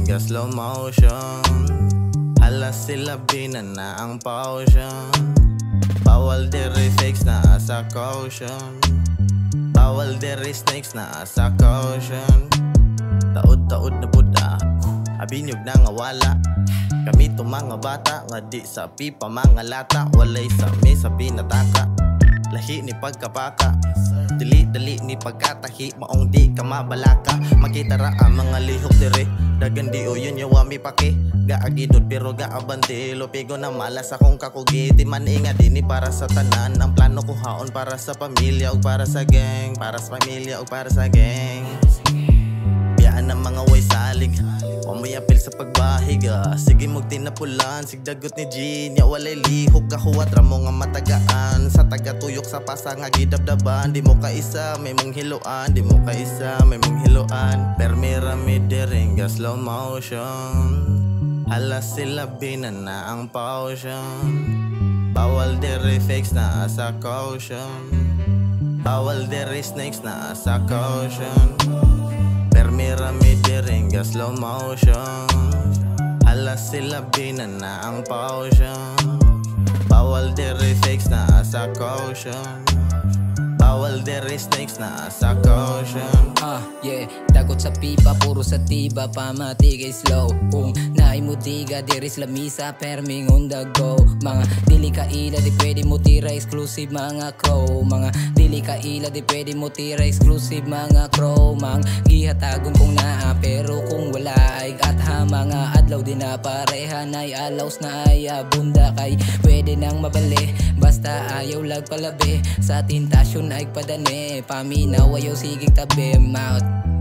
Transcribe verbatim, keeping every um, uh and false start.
ka slow motion. Hala sila binan na ang potion. Bawal diri fakes na asa caution. Bawal diri snakes na asa caution. Taod-taod na buda, abinyog na nga wala. Kami to mga bata, nga di sa pipa mga lata. Walay sa mesa pinataka, lahi ni pagkapaka. Dili-dali ni pagkatahi, maong di ka mabalaka. Makita ra ang mga lihok dire, dagan di o yun yawami pake. Gaagidod pero gaabante, lopigo na malas akong kakugi. Di man inga dini para sa tanan, ang plano ko haon para sa pamilya o para sa gang. Para sa pamilya o para sa gang. Biyaan ng mga way salig, o may apil sa pagbahiga. Sige mong tinapulan, sigdagot ni Ginya. Walay lihok kahuwat ramo nga matagaan. Sa taga-tuyok sa pasa nga gidabdaban. Di mo kaisa, may mong hiluan. Di mo kaisa, may mong hiluan. Permirami diring ga slow motion. Hala sila binan na ang potion. Bawal diri fakes na asa caution. Bawal diri snakes na asa caution. Permirami diring ga slow motion. Hala sila binan na ang potion. Bawal diri fakes na asa caution. Bawal diri snakes na asa caution. Ah, yeah, dagot sa pipa, puro sa tiba, pamatigay slow. Kung naimutiga, diris lamisa, perming on the go. Mga dili kaila, di pwede mo tira, exclusive mga crow. Mga dili kaila, di pwede mo tira, exclusive mga crow. Mang gihatagon kung naa, pero kung wala ay atha. Mga adlaw din na parehan ay alaws na ay abunda. Kay pwede nang mabali, basta ayaw lag palabi. Sa tintasyon ay padane, paminaw ayaw sigig tabi. Mouth